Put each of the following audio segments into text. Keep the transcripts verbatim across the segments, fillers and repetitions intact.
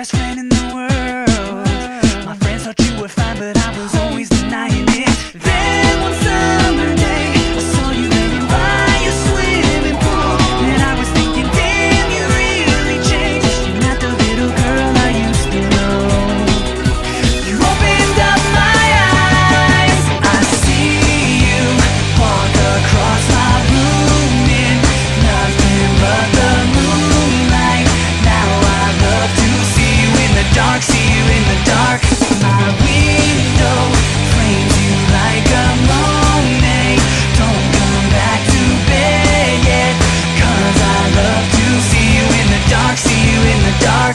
best friend in the world. My friends thought you were fine, but I was always denying it. Then one summer day, I saw you laying by your swimming pool, and I was thinking, damn, you really changed. You're not the little girl I used to know. You opened up my eyes. I see you walk across my room in nothing but the moonlight. Now I love to see you in the dark, see you in the dark. My window frames you like a Monet. Don't come back to bed yet, 'cause I love to see you in the dark, see you in the dark.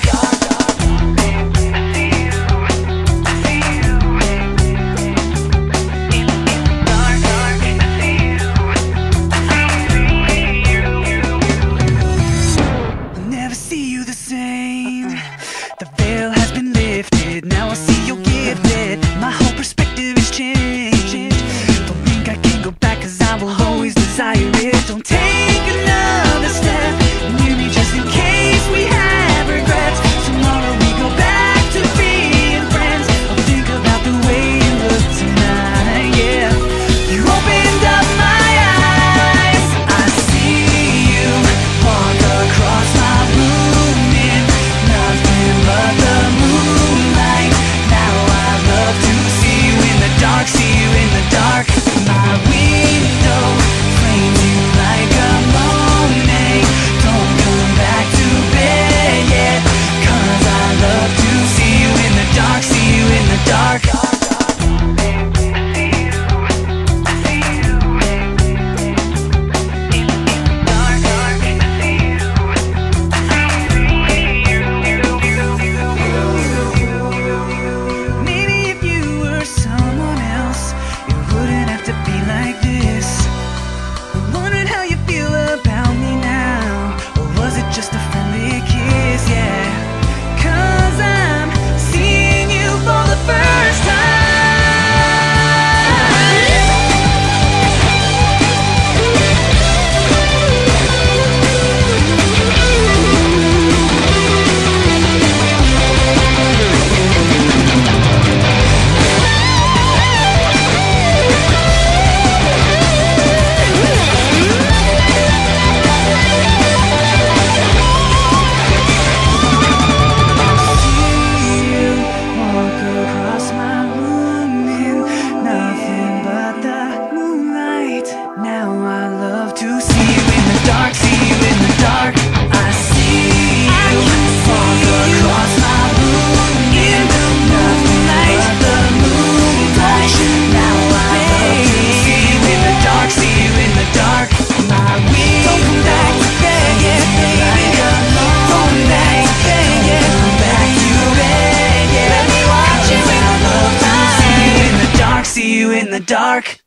I'll never see you the same. The veil has been lifted, now I see you're gifted. My whole perspective has changed. Don't think I can go back, 'cause I will always desire it. Don't take another step, and hear me just in case we have regrets. Tomorrow we go back to being friends. I'll think about the way you look tonight, yeah. You opened up my eyes. I see you walk across my room in nothing but the moonlight. Now I love to see you in the dark, see you in the dark. My window frames you like a Monet. Don't come back to bed yet, 'cause I love to see you in the dark, see you in the dark. Maybe if you were someone else, it wouldn't have to be like this. I'm wondering how you feel about me now, or was it just a friendly kiss, yeah? 'Cause I'm seeing you for the first time. Now I love to see you in the dark, see you in the dark. I see you walk across my room in nothing but the moonlight. Now I love to see you in the dark, see you in the dark. My window come back to bed, yeah, baby. Come back to bed, yeah. Come back to bed, yeah. Let me watch you in the love to see you in the dark, see you in the dark.